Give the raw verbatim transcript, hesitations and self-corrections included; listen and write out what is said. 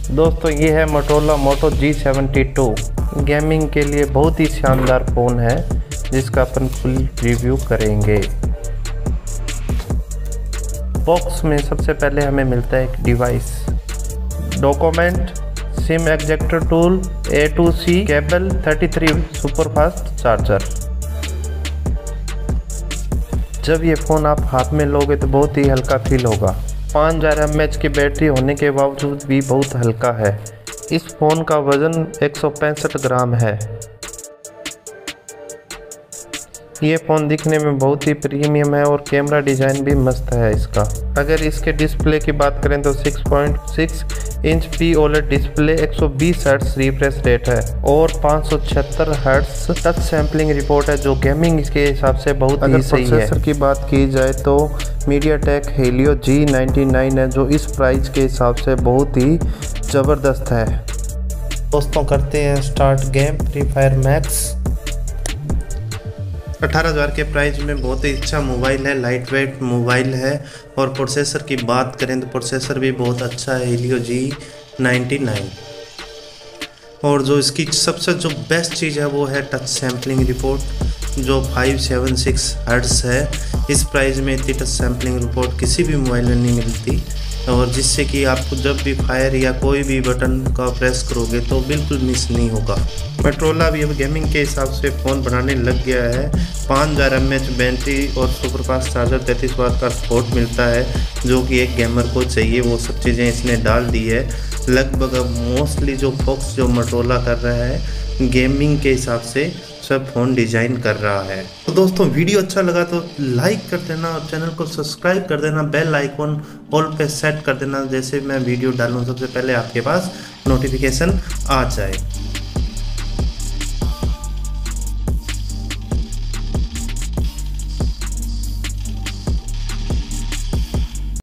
दोस्तों ये है Motorola Moto G seventy two. Gaming के लिए बहुत ही शानदार फ़ोन है जिसका अपन फुल रिव्यू करेंगे। बॉक्स में सबसे पहले हमें मिलता है एक device, document, SIM ejector tool, A to C cable, thirty three superfast charger. जब ये फ़ोन आप हाथ में लोगे तो बहुत ही हल्का फील होगा। पाँच हज़ार एम एच की बैटरी होने के बावजूद भी बहुत हल्का है। इस फ़ोन का वज़न एक सौ पैंसठ ग्राम है। ये फ़ोन दिखने में बहुत ही प्रीमियम है और कैमरा डिज़ाइन भी मस्त है इसका। अगर इसके डिस्प्ले की बात करें तो six point six inch P OLED display, एक सौ बीस हर्ट्ज रिफ्रेश रेट है और पाँच सौ छिहत्तर हर्ट्ज टच सैम्पलिंग रिपोर्ट है, जो गेमिंग के हिसाब से बहुत ही सही है। प्रोसेसर की बात की जाए तो MediaTek Helio G ninety nine है, जो इस प्राइस के हिसाब से बहुत ही ज़बरदस्त है। दोस्तों करते हैं start game Free Fire Max. अठारह हज़ार के प्राइस में बहुत ही अच्छा मोबाइल है, लाइट वेट मोबाइल है। और प्रोसेसर की बात करें तो प्रोसेसर भी बहुत अच्छा है, हेलियो जी नाइन्टी नाइन। और जो इसकी सबसे जो बेस्ट चीज़ है वो है टच सैम्पलिंग रिपोर्ट, जो फाइव सेवन सिक्स हर्ट्ज है। इस प्राइस में इतनी टच सैम्पलिंग रिपोर्ट किसी भी मोबाइल में नहीं मिलती, और जिससे कि आपको जब भी फायर या कोई भी बटन का प्रेस करोगे तो बिल्कुल मिस नहीं होगा। मोटोरोला भी अब गेमिंग के हिसाब से फ़ोन बनाने लग गया है। पाँच हज़ार एम एच बैटरी और सुपरफास्ट चार्जर, तैंतीस वाट का सपोर्ट मिलता है, जो कि एक गेमर को चाहिए। वो सब चीज़ें इसने डाल दी है। लगभग अब मोस्टली जो फोकस जो मोटोरोला कर रहा है गेमिंग के हिसाब से सब फ़ोन डिज़ाइन कर रहा है। तो दोस्तों वीडियो अच्छा लगा तो लाइक कर देना और चैनल को सब्सक्राइब कर देना, बेल आइकॉन ऑल पे सेट कर देना, जैसे मैं वीडियो डालूँ सबसे पहले आपके पास नोटिफिकेशन आ जाए।